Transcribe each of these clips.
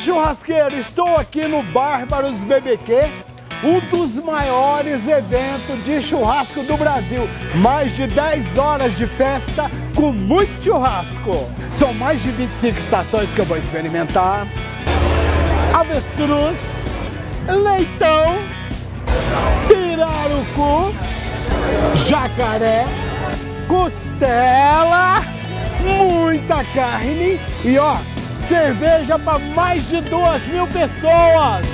churrasqueiro, estou aqui no Bárbaros BBQ, um dos maiores eventos de churrasco do Brasil. Mais de 10 horas de festa com muito churrasco. São mais de 25 estações que eu vou experimentar. Avestruz, leitão, pirarucu, jacaré, costela, muita carne e ó, cerveja para mais de 2.000 pessoas.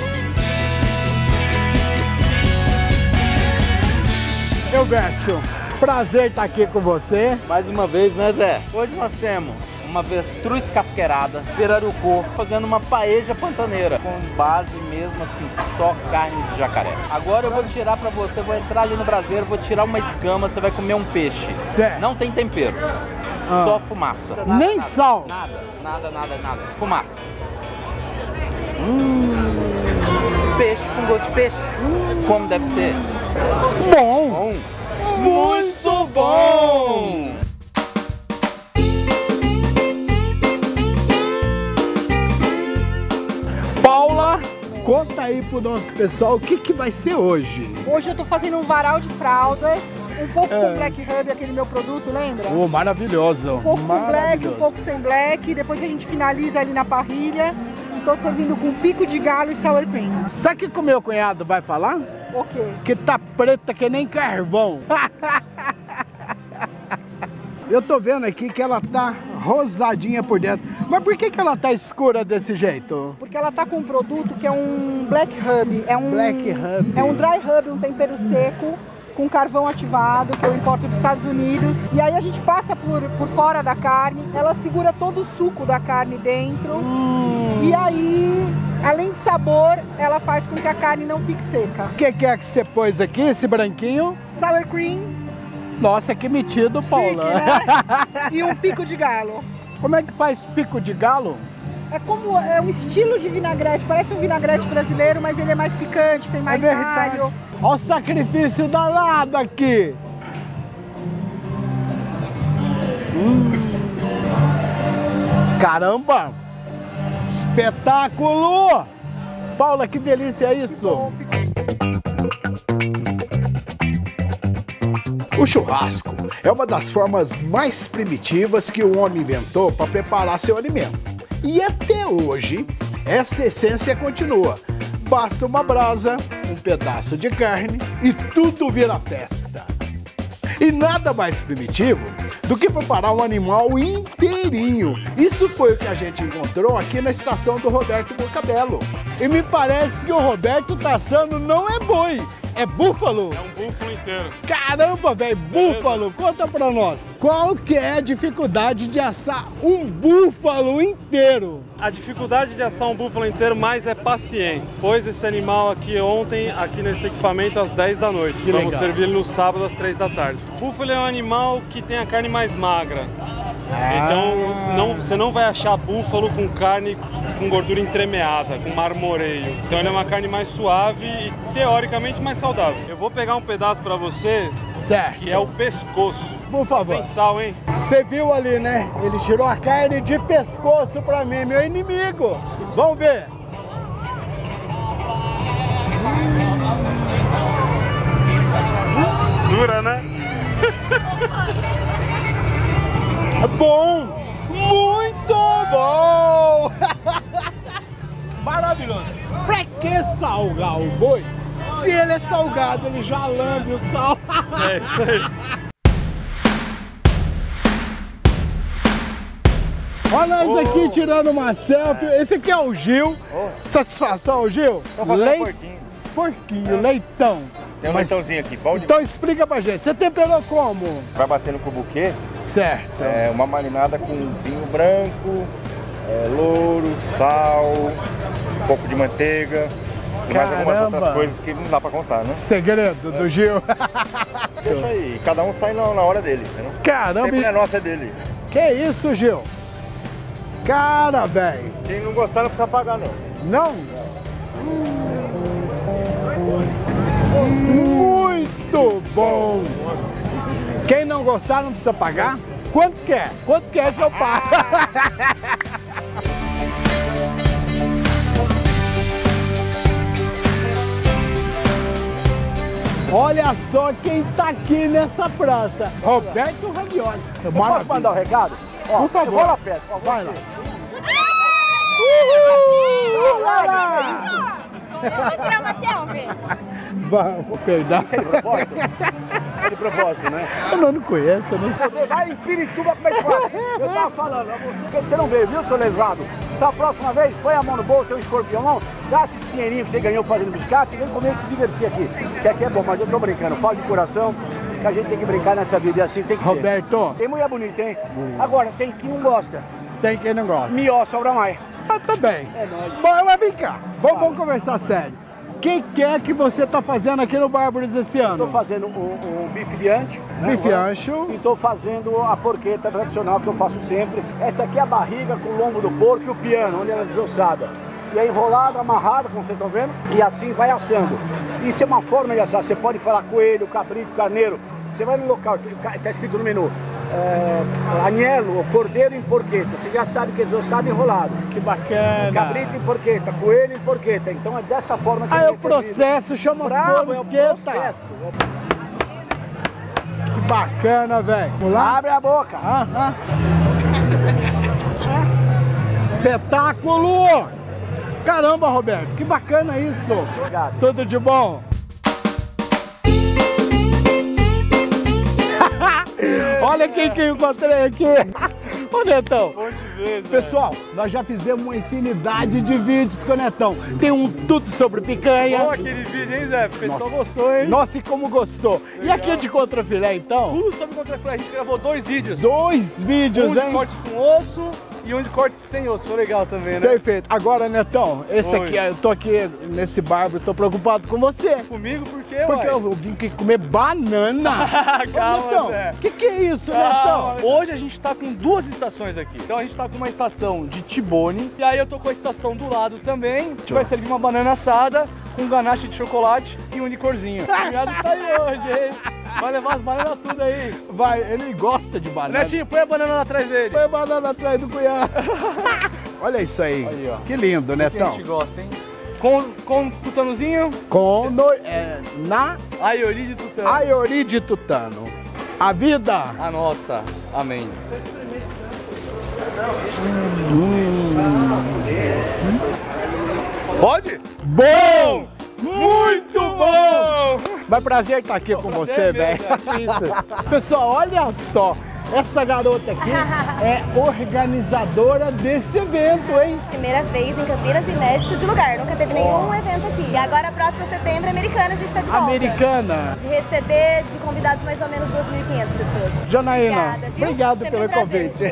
Elvésio, prazer estar aqui com você. Mais uma vez, né, Zé? Hoje nós temos uma avestruz casqueirada, pirarucu, fazendo uma paeja pantaneira, com base mesmo assim, só carne de jacaré. Agora eu vou tirar pra você, vou entrar ali no braseiro, vou tirar uma escama, você vai comer um peixe. Certo. Não tem tempero, só fumaça. Nem nada, sal? Nada. Fumaça. Peixe com gosto de peixe, como deve ser. Bom. Muito bom! Paula, conta aí pro nosso pessoal o que vai ser hoje. Hoje eu tô fazendo um varal de fraldas, um pouco com Black Hub, aquele meu produto, lembra? Oh, maravilhoso. Um pouco com Black, um pouco sem Black, depois a gente finaliza ali na parrilha. E tô servindo com pico de galo e sour cream. Sabe o que o meu cunhado vai falar? O quê? Que tá preta que nem carvão. Eu tô vendo aqui que ela tá rosadinha por dentro. Mas por que ela tá escura desse jeito? Porque ela tá com um produto que é um Black Hub. Black Hub. É um dry hub, um tempero seco, com carvão ativado, que eu importo dos Estados Unidos. E aí a gente passa por fora da carne, ela segura todo o suco da carne dentro. E aí, além de sabor, ela faz com que a carne não fique seca. O que é que você pôs aqui, esse branquinho? Sour cream. Nossa, que metido, Paula. Chique, né? E um pico de galo. Como é que faz pico de galo? É um estilo de vinagrete, parece um vinagrete brasileiro, mas ele é mais picante, tem mais alho. Olha o sacrifício danado aqui. Caramba! Espetáculo! Paula, que delícia é isso! O churrasco é uma das formas mais primitivas que o homem inventou para preparar seu alimento. E até hoje, essa essência continua. Basta uma brasa, um pedaço de carne e tudo vira festa. E nada mais primitivo do que preparar um animal inteirinho. Isso foi o que a gente encontrou aqui na estação do Roberto Bocabello. E me parece que o Roberto tá assando não é boi, é búfalo. É um búfalo inteiro. Caramba, velho, búfalo, conta pra nós. Qual que é a dificuldade de assar um búfalo inteiro? A dificuldade de assar um búfalo inteiro mais é paciência. Pôs esse animal aqui ontem, aqui nesse equipamento, às 10 da noite. Que Vamos legal. servir ele no sábado, às 3 da tarde. O búfalo é um animal que tem a carne mais magra. Então, você não vai achar búfalo com carne com gordura entremeada, com marmoreio. Então ele é uma carne mais suave e teoricamente mais saudável. Eu vou pegar um pedaço pra você, Certo. que é o pescoço. Por favor. Sem sal, hein? Você viu ali, né? Ele tirou a carne de pescoço pra mim, meu inimigo. Vamos ver. Dura, né? Bom! Muito bom! Maravilhoso! Pra que salgar o boi? Se ele é salgado, ele já lambe o sal. É isso aí. Olha nós aqui tirando uma selfie. Esse aqui é o Gil. Satisfação, Gil? Tô fazendo porquinho. Porquinho, leitão. Tem um leitãozinho aqui, bom demais. Então explica pra gente, você temperou como? Vai batendo com o buquê, Certo. uma marinada com vinho branco, louro, sal, um pouco de manteiga e mais algumas Caramba. outras coisas que não dá pra contar, né? Segredo do Gil. Deixa aí, cada um sai na hora dele, entendeu? O Caramba, tempo não é nosso, é dele. que isso, Gil? Cara, velho. Se não gostar, não precisa pagar, não. Não? Muito bom! Quem não gostar não precisa pagar? Quanto quer? Quanto quer que eu pago? Olha só quem tá aqui nessa praça. Roberto Ravioli. Posso mandar o recado? Ó, por favor. Eu vou lá perto. Ó, vai lá. Uhul! Vamos tirar uma selfie? Vamos, perdão. Isso é de propósito? É de propósito, né? Eu não conheço, eu não sei. Você vai em Pirituba, como é que fala? Eu tava falando, por que você não veio, viu, seu lesado? Então, a próxima vez, põe a mão no bolso, tem um escorpião, dá esses dinheirinhos que você ganhou fazendo biscate e vem comer e se divertir aqui. Que aqui é bom, mas eu tô brincando, falo de coração, que a gente tem que brincar nessa vida e assim tem que ser. Roberto. Tem mulher bonita, hein? Agora, tem quem não gosta. Tem quem não gosta. Mió, sobra mais. Mas tá bem. É nóis. Bom, mas vem cá, vamos conversar sério. O que é que você tá fazendo aqui no Bárbaros esse ano? Estou fazendo um bife de ancho. Né? Bife ancho. E estou fazendo a porqueta tradicional que eu faço sempre. Essa aqui é a barriga com o lombo do porco e o piano, onde ela é desossada. E é enrolada, amarrada, como vocês estão vendo, e assim vai assando. Isso é uma forma de assar. Você pode falar coelho, cabrito, carneiro. Você vai no local, está escrito no menu, agnello ou cordeiro em porqueta. Você já sabe que é desossado e enrolado. Que bacana. Cabrito em porqueta, coelho em porqueta. Então é dessa forma que É o processo, chama Bravo, é o porqueta. processo. Que bacana, velho. Vamos lá? Abre a boca. Espetáculo! Caramba, Roberto, que bacana isso. Obrigado. Tudo de bom? Olha quem que eu encontrei aqui. Ô, Netão. Bom te ver, Zé. Pessoal, nós já fizemos uma infinidade de vídeos com o Netão. Tem um tudo sobre picanha. Bom aquele vídeo, hein, Zé? O pessoal gostou, hein? Nossa, e como gostou. E Legal. aqui de contrafilé, então? Tudo sobre contrafilé. A gente gravou 2 vídeos. 2 vídeos, Um de hein? cortes com osso e um de cortes sem osso. Foi legal também, né? Perfeito. Agora, Netão, esse Oi. aqui, eu tô aqui nesse bárbaro, tô preocupado com você. Comigo por quê, Porque uai? eu vim aqui comer banana. Calma, Netão, Zé. que é isso, Calma. Netão? Hoje a gente tá com 2 estações aqui. Então a gente tá com uma estação de Tibone e aí eu tô com a estação do lado também, que vai servir uma banana assada com ganache de chocolate e um licorzinho. O cunhado tá aí hoje, hein? Vai levar as bananas tudo aí. Vai, ele gosta de banana. Netinho, põe a banana lá atrás dele. Põe a banana atrás do cunhado. Olha isso aí. Aí, ó. Que lindo, Que a Netão. gente gosta, hein? Com tutanozinho, Na aioli de tutano. Aiori de tutano. A vida. A nossa. Amém. Pode? Bom! Muito bom! Mas prazer estar aqui com você, Prazer velho. mesmo, Isso. Pessoal, olha só. Essa garota aqui é organizadora desse evento, hein? Primeira vez em Campinas, inédito de lugar. Nunca teve nenhum evento aqui. E agora, próximo setembro, Americana, a gente tá de volta. Americana. De receber de convidados mais ou menos 2.500 pessoas. Janaína, Obrigada, viu? obrigado Sempre pelo um prazer convite. ter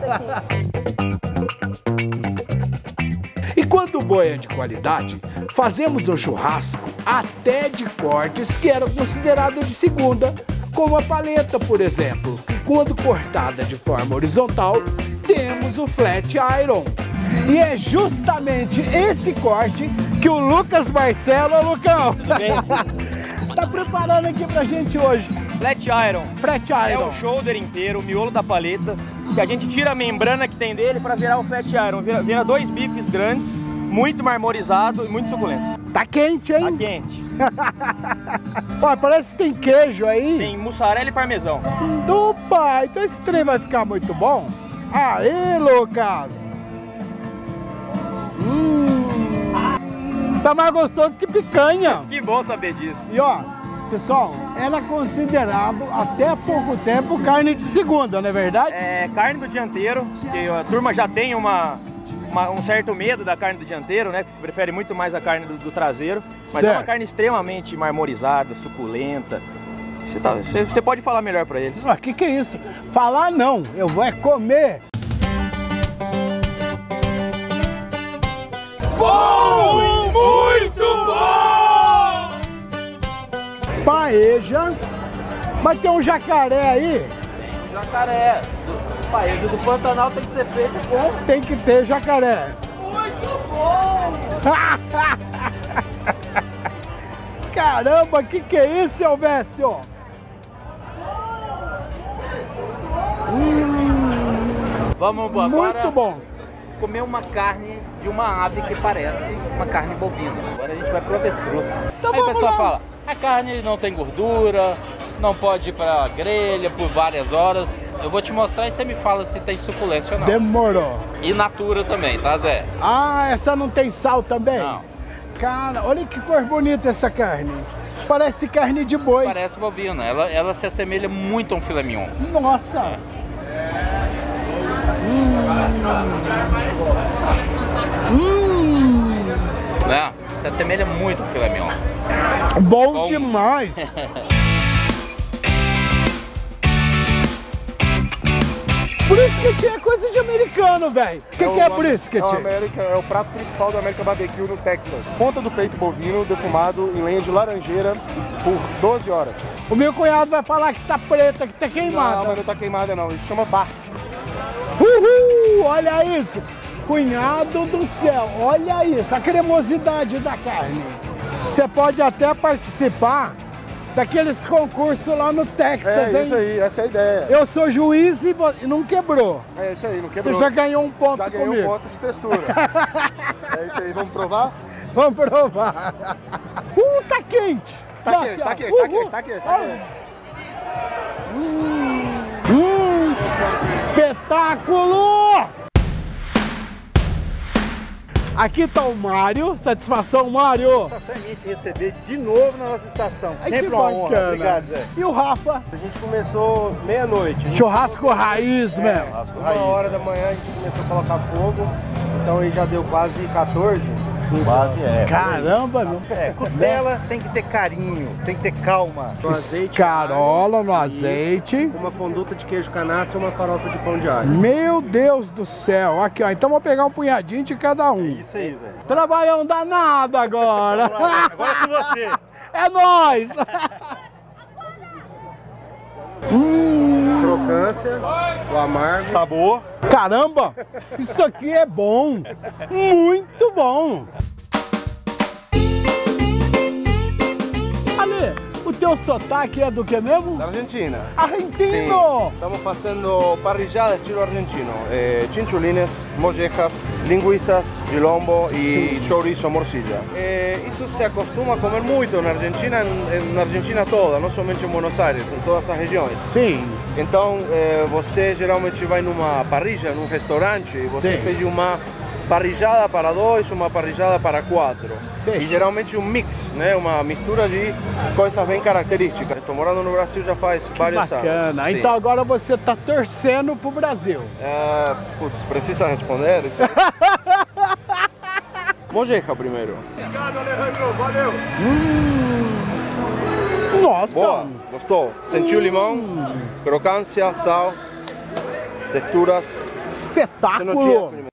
vocês aqui. E quando o boi é de qualidade, fazemos um churrasco até de cortes que eram considerados de segunda, como a paleta, por exemplo, que quando cortada de forma horizontal, temos o flat iron. E é justamente esse corte que o Lucas Marcelo, Lucão, tá preparando aqui pra gente hoje. Flat Iron. Flat É iron. o shoulder inteiro, o miolo da paleta, que a gente tira a membrana que tem dele para virar o Flat Iron. Vira 2 bifes grandes, muito marmorizado e muito suculento. Tá quente, Tá hein? quente. Ó, parece que tem queijo aí. Tem mussarela e parmesão. Opa, então esse trem vai ficar muito bom. Aí, Lucas. Tá mais gostoso que picanha. Que bom saber disso. E ó, pessoal, era considerado até há pouco tempo carne de segunda, não é verdade? É carne do dianteiro, que a turma já tem um certo medo da carne do dianteiro, né? Que prefere muito mais a carne do traseiro. Mas é uma Certo. carne extremamente marmorizada, suculenta. Você pode falar melhor para eles. O que é isso? Falar não, eu vou é comer. Bom! Muito bom! Paeja. Mas tem um jacaré aí. Jacaré. Paeja do Pantanal tem que ser feito com... Tem que ter jacaré. Muito bom! Caramba, que é isso, Elvésio? Vamos agora Muito bom. comer uma carne de uma ave que parece uma carne bovina. Agora a gente vai pro avestruz. Então Aí o vamos pessoal lá. fala, A carne não tem gordura, não pode ir pra grelha por várias horas. Eu vou te mostrar e você me fala se tem suculência ou não. Demorou. E natura também, tá, Zé? Ah, essa não tem sal também? Não. Cara, olha que cor bonita essa carne. Parece carne de boi. Parece bovina. Ela se assemelha muito a um filé mignon. Nossa. Né? Se assemelha muito a um filé mignon. Bom demais. Brisket é coisa de americano, velho. O que é brisket? É o prato principal do American Barbecue no Texas. Ponta do peito bovino defumado em lenha de laranjeira por 12 horas. O meu cunhado vai falar que tá preta, que tá queimada. Não, mas não tá queimada não. Isso chama bark. Uhul! Olha isso! Cunhado do céu, olha isso, a cremosidade da carne. Você pode até participar daqueles concursos lá no Texas, hein? Isso aí, essa é a ideia. Eu sou juiz e não quebrou. É isso aí, não quebrou. Você já ganhou um ponto já comigo. Já ganhou um ponto de textura. É isso aí, vamos provar? Vamos provar. Tá quente. Tá quente, tá quente, tá quente, tá quente, tá quente. Espetáculo! Aqui tá o Mário. Satisfação, Mário. Satisfação é minha te receber de novo na nossa estação. Ai, sempre uma honra. Obrigado, Zé. E o Rafa? A gente começou meia-noite. Churrasco raiz mesmo. Churrasco raiz. 1h da manhã a gente começou a colocar fogo. Então aí já deu quase 14. Quase é. Caramba, meu. Costela tem que ter carinho, tem que ter calma. Escarola no azeite. Uma fonduta de queijo canastra e uma farofa de pão de alho. Meu Deus do céu. Aqui, ó. Então vou pegar um punhadinho de cada um. Isso aí, Zé. Trabalhão danado agora. Agora é com você. É nóis. Crocância, o amargo. Sabor. Caramba, isso aqui é bom. Muito bom. Ale, o teu sotaque é do que mesmo? Da Argentina. Argentino. Estamos fazendo parrillada estilo argentino. Chinchulines, mollejas, linguiças, quilombo e chorizo, morcilla. Isso se acostuma a comer muito na Argentina toda, não somente em Buenos Aires, em todas as regiões. Sim. Então, você geralmente vai numa parrilla, num restaurante, e você pede uma parrillada para 2, uma parrillada para 4. E geralmente um mix, né? Uma mistura de coisas bem características. Estou morando no Brasil já faz vários anos. Bacana. Então agora você está torcendo pro Brasil. Putz, precisa responder isso? Molleja primeiro. Obrigado, Alejandro. Valeu. Nossa. Boa, gostou? Sentiu limão, crocância, sal, texturas. Espetáculo.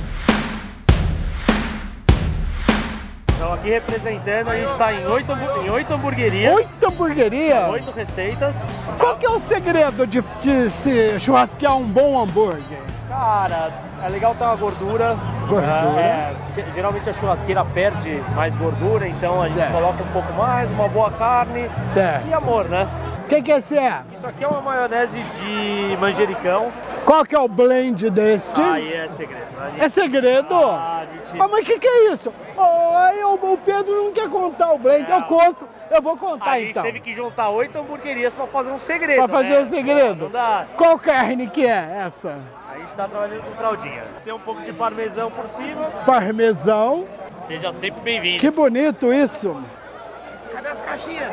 Então aqui representando, a gente está em 8 hamburguerias. 8 hamburguerias? 8 receitas. Qual que é o segredo de se churrasquear um bom hambúrguer? Cara, é legal ter uma gordura. Geralmente a churrasqueira perde mais gordura, então a gente coloca um pouco mais, uma boa carne. Certo. E amor, né? O que esse é? Isso aqui é uma maionese de manjericão. Qual que é o blend deste? Aí é segredo. É segredo? Mas o que é isso? O Pedro não quer contar o blend. Eu conto. Eu vou contar então. A gente teve que juntar 8 hamburguerias para fazer um segredo. Para fazer um segredo? Não dá. Qual carne que é essa? A gente está trabalhando com fraldinha. Tem um pouco de parmesão por cima. Parmesão. Seja sempre bem-vindo. Que bonito isso. Cadê as caixinhas?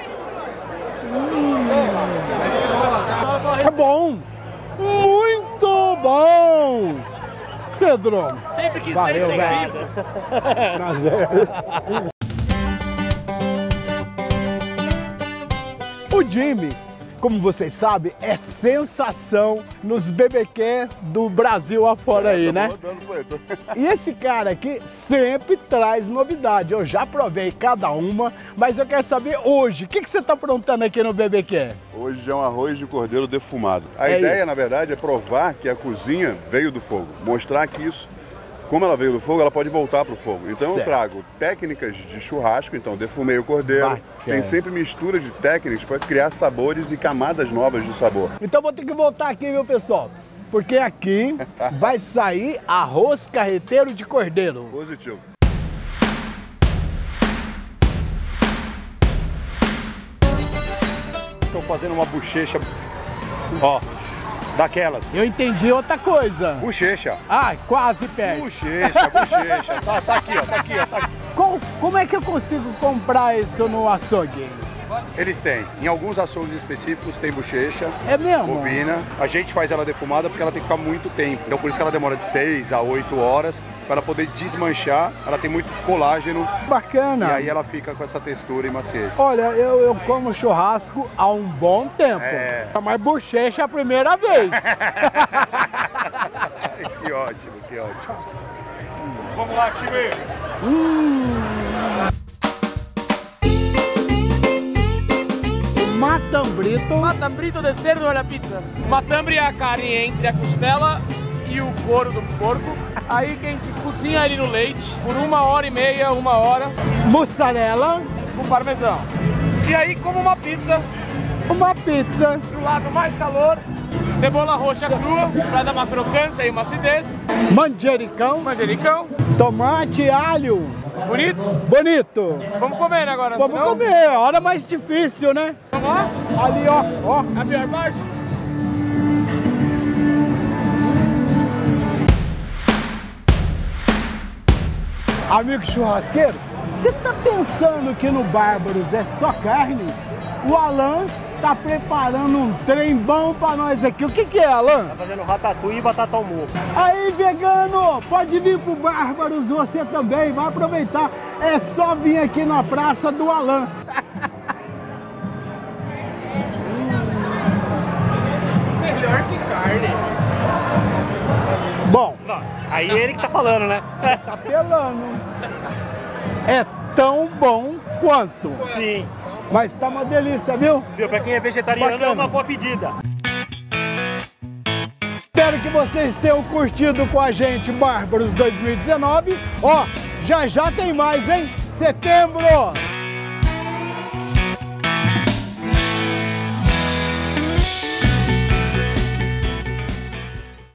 É bom. Muito bom. Pedro. Sempre quis valeu, ver velho. Prazer. O Jimmy, como vocês sabem, é sensação nos BBQ do Brasil afora aí, né? E esse cara aqui sempre traz novidade. Eu já provei cada uma, mas eu quero saber hoje, o que você está aprontando aqui no BBQ? Hoje é um arroz de cordeiro defumado. A ideia, na verdade, é provar que a cozinha veio do fogo. Mostrar que isso, como ela veio do fogo, ela pode voltar para o fogo. Então eu trago técnicas de churrasco, então defumei o cordeiro. Tem sempre mistura de técnicas para criar sabores e camadas novas de sabor. Então vou ter que voltar aqui, viu, pessoal? Porque aqui vai sair arroz carreteiro de cordeiro. Positivo. fazendo uma bochecha, ó, daquelas. Eu entendi outra coisa. Bochecha. Ah, quase perto. Bochecha. Tá aqui, ó, tá aqui. Como é que eu consigo comprar isso no açougue? Eles têm. Em alguns açougues específicos tem bochecha. É mesmo? Bovina. A gente faz ela defumada porque ela tem que ficar muito tempo. Então por isso que ela demora de 6 a 8 horas para ela poder desmanchar. Ela tem muito colágeno. Bacana. E aí ela fica com essa textura e maciez. Olha, eu como churrasco há um bom tempo. Mas bochecha é a primeira vez. Que ótimo. Vamos lá, time! Matambrito. Matambrito de cerdo na pizza. Matambre é a carne entre a costela e o couro do porco. Aí que a gente cozinha ele no leite por 1h30, 1 hora. Mussarela. Com parmesão. E aí como uma pizza. Uma pizza. Do lado mais calor. Cebola roxa crua, pra dar uma crocância e uma acidez. Manjericão. Tomate, alho. Bonito. Vamos comer agora. Vamos comer, a hora mais difícil, né? Vamos lá? Ali, ó. A pior parte? Amigo churrasqueiro, você tá pensando que no Bárbaros é só carne? O Alan tá preparando um trem bom pra nós aqui. O que é, Alan? Tá fazendo ratatouille e batata ao molho. Aí, vegano, pode vir pro Bárbaros, você também, vai aproveitar. É só vir aqui na Praça do Alan. Melhor que carne. Bom. Não, aí ele que tá falando, né? Tá apelando. É tão bom quanto. Sim. Mas tá uma delícia, viu? Pra quem é vegetariano Bacana. é uma boa pedida. Espero que vocês tenham curtido com a gente Bárbaros 2019. Ó, já tem mais, hein? Setembro!